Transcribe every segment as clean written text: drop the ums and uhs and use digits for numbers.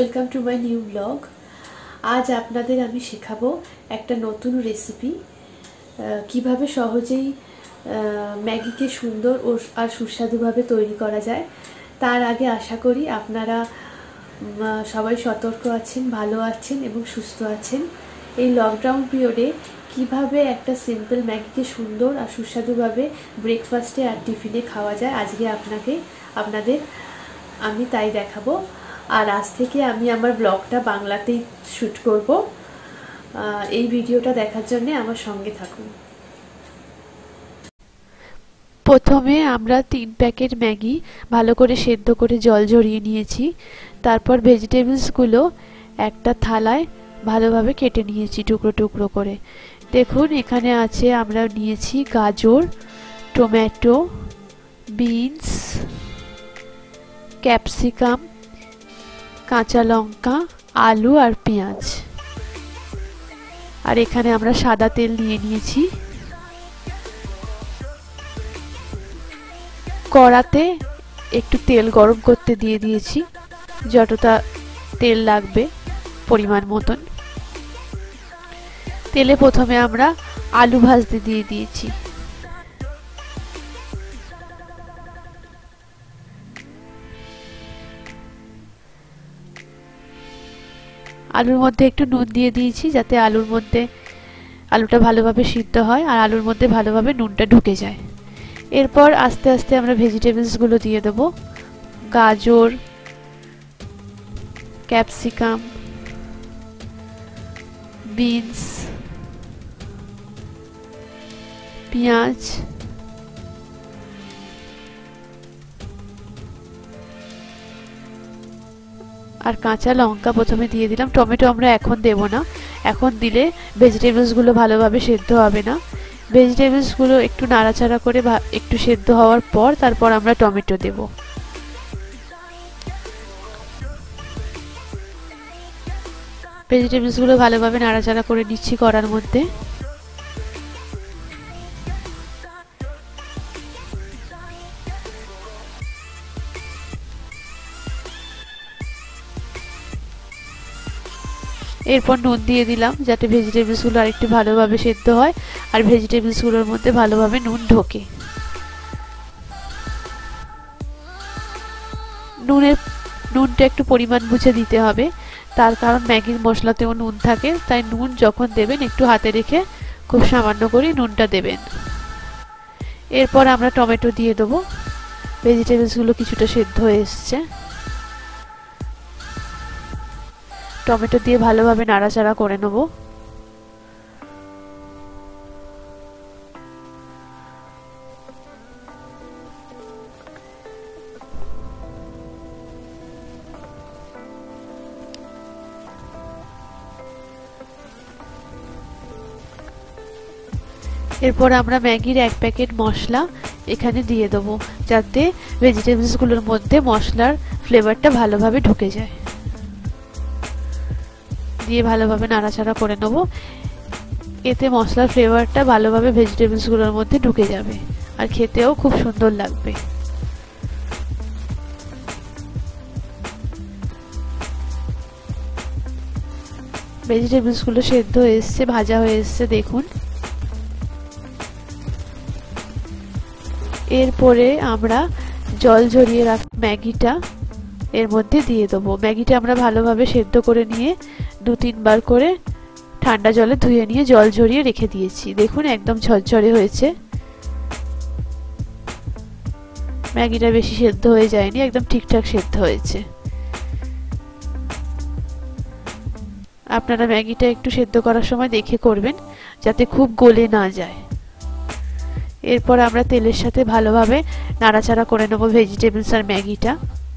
Welcome to my new blog. আজ আপনাদের আমি শেখাবো একটা নতুন রেসিপি, কিভাবে সহজেই ম্যাগিকে সুন্দর আর সুস্বাদুভাবে তৈরি করা যায়। তার আগে আশা করি আপনারা সবাই সতর্ক আছেন, ভালো আছেন এবং সুস্থ আছেন। এই লকডাউন পিরিয়ডে কিভাবে একটা সিম্পল ম্যাগিকে সুন্দর আর সুস্বাদুভাবে ব্রেকফাস্টে আর টিফিনে খাওয়া যায়, আজকে আপনাদের আমি তাই দেখাবো। আর আজ থেকে আমি আমার ব্লগটা বাংলাতেই শ্যুট করব। এই ভিডিওটা দেখার জন্য আমার সঙ্গে থাকুন। প্রথমে আমরা 3 প্যাকেট ম্যাগি ভালো করে সেদ্ধ করে জল ঝরিয়ে নিয়েছি। তারপর ভেজিটেবলসগুলো একটা থালায় ভালোভাবে কেটে নিয়েছি টুকরো টুকরো করে। দেখুন এখানে আছে, আমরা নিয়েছি গাজর, টমেটো, বিনস, ক্যাপসিকাম, কাঁচা লঙ্কা, আলু আর পেঁয়াজ। আর এখানে আমরা সাদা তেল নিয়ে নিয়েছি। কড়াতে একটু তেল গরম করতে দিয়ে দিয়েছি, যতটা তেল লাগবে পরিমাণ মতন। তেলে প্রথমে আমরা আলু ভাজতে দিয়ে দিয়েছি। আলুর মধ্যে একটু নুন দিয়ে দিয়েছি, যাতে আলুটা ভালোভাবে সিদ্ধ হয় আর আলুর মধ্যে ভালোভাবে নুনটা ঢুকে যায়। এরপর আস্তে আস্তে আমরা ভেজিটেবলসগুলো দিয়ে দেব। গাজর, ক্যাপসিকাম, বিনস, পেঁয়াজ, আর কাঁচা লঙ্কা প্রথমে দিয়ে দিলাম। টমেটো আমরা এখন দেব না, এখন দিলে ভেজিটেবলসগুলো ভালোভাবে সেদ্ধ হবে না। ভেজিটেবলসগুলো একটু নাড়াচাড়া করে একটু সেদ্ধ হওয়ার পর তারপর আমরা টমেটো দেব। ভেজিটেবলসগুলো ভালোভাবে নাড়াচাড়া করে নিচ্ছি কড়ার মধ্যে। এরপর নুন দিয়ে দিলাম, যাতে ভেজিটেবলসগুলো আরেকটু ভালোভাবে সেদ্ধ হয় আর ভেজিটেবলসগুলোর মধ্যে ভালোভাবে নুন ঢোকে। নুনটা একটু পরিমাণ বুঝে দিতে হবে, তার কারণ ম্যাগির মশলাতেও নুন থাকে, তাই নুন যখন দেবেন একটু হাতে রেখে খুব সামান্য করে নুনটা দেবেন। এরপর আমরা টমেটো দিয়ে দেবো। ভেজিটেবলসগুলো কিছুটা সেদ্ধ হয়ে এসছে। টমেটো দিয়ে ভালোভাবে নাড়াচাড়া করে নেব। এরপর আমরা ম্যাগির 1 প্যাকেট মশলা এখানে দিয়ে দেবো, যাতে ভেজিটেবলসগুলোর মধ্যে মশলার ফ্লেভারটা ভালোভাবে ঢুকে যায়। দিয়ে ভালোভাবে নাড়াচাড়া করে নেব। এতে মশলার ফ্লেভারটা ভালোভাবে ভেজিটেবলসগুলোর মধ্যে ঢুকে যাবে আর খেতেও খুব সুন্দর লাগবে। ভেজিটেবলসগুলো সেদ্ধ হয়ে এসছে, ভাজা হয়ে এসছে দেখুন। এরপরে আমরা জল ঝরিয়ে রাখা ম্যাগিটা এর মধ্যে দিয়ে দেবো। ম্যাগিটা আমরা ভালোভাবে সেদ্ধ করে নিয়ে 2-3 বার করে ঠান্ডা জলে ধুয়ে নিয়ে জল ঝরিয়ে রেখে দিয়েছি। দেখুন একদম ঝরঝরে হয়েছে। ম্যাগিটা বেশি সেদ্ধ হয়ে যায়নি, একদম ঠিকঠাক সেদ্ধ হয়েছে। আপনারা ম্যাগিটা একটু সেদ্ধ করার সময় দেখে করবেন, যাতে খুব গলে না যায়। এরপর আমরা তেলের সাথে ভালোভাবে নাড়াচাড়া করে নেব ভেজিটেবলস আর ম্যাগিটা।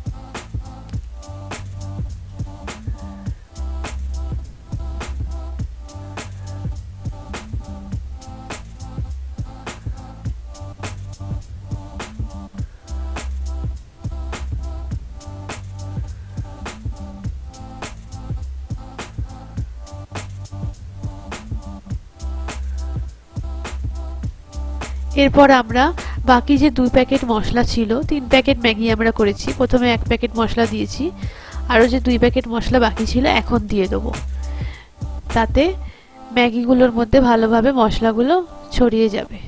এরপর আমরা বাকি যে 2 প্যাকেট মশলা ছিল, 3 প্যাকেট ম্যাগি আমরা করেছি, প্রথমে 1 প্যাকেট মশলা দিয়েছি আরও যে 2 প্যাকেট মশলা বাকি ছিল এখন দিয়ে দেবো, তাতে ম্যাগিগুলোর মধ্যে ভালোভাবে মশলাগুলো ছড়িয়ে যাবে।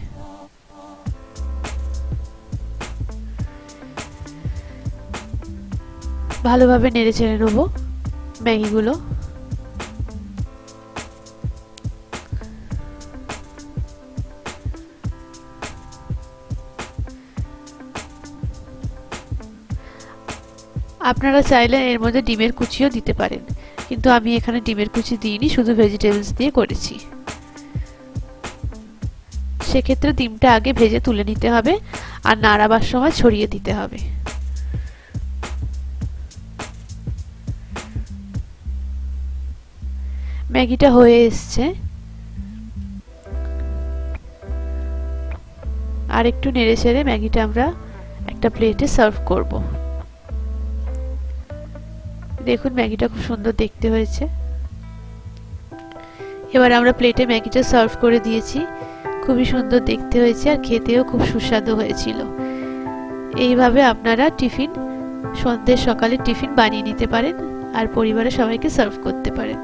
ভালোভাবে নেড়ে চেড়ে নেবো ম্যাগিগুলো। আপনারা চাইলে এর মধ্যে ডিমের কুচিও দিতে পারেন, কিন্তু আমি এখানে ডিমের কুচি দিইনি, শুধু ভেজিটেবলস দিয়ে করেছি। সেক্ষেত্রে ডিমটা আগে ভেজে তুলে নিতে হবে আর নাড়াবার সময় ছড়িয়ে দিতে হবে। ম্যাগিটা হয়ে এসছে, আর একটু নেড়ে চেড়ে ম্যাগিটা আমরা একটা প্লেটে সার্ভ করব। দেখুন ম্যাগিটা খুব সুন্দর দেখতে হয়েছে। এবার আমরা প্লেটে ম্যাগিটা সার্ভ করে দিয়েছি। খুবই সুন্দর দেখতে হয়েছে আর খেতেও খুব সুস্বাদু হয়েছিল। এইভাবে আপনারা টিফিন, সন্ধ্যে সকালে টিফিন বানিয়ে নিতে পারেন আর পরিবারের সবাইকে সার্ভ করতে পারেন।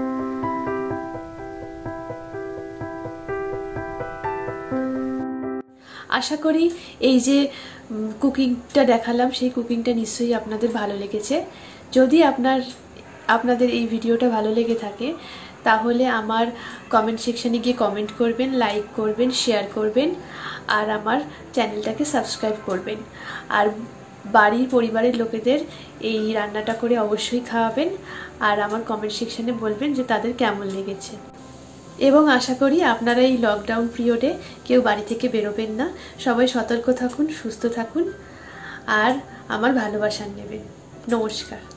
আশা করি এই যে কুকিংটা দেখালাম সেই কুকিংটা নিশ্চয়ই আপনাদের ভালো লেগেছে। যদি আপনাদের এই ভিডিওটা ভালো লেগে থাকে তাহলে আমার কমেন্ট সেকশানে গিয়ে কমেন্ট করবেন, লাইক করবেন, শেয়ার করবেন আর আমার চ্যানেলটাকে সাবস্ক্রাইব করবেন। আর বাড়ির পরিবারের লোকেদের এই রান্নাটা করে অবশ্যই খাওয়াবেন আর আমার কমেন্ট সেকশানে বলবেন যে তাদের কেমন লেগেছে। এবং আশা করি আপনারা এই লকডাউন পিরিয়ডে কেউ বাড়ি থেকে বেরোবেন না, সবাই সতর্ক থাকুন, সুস্থ থাকুন আর আমার ভালোবাসা নেবেন। নমস্কার।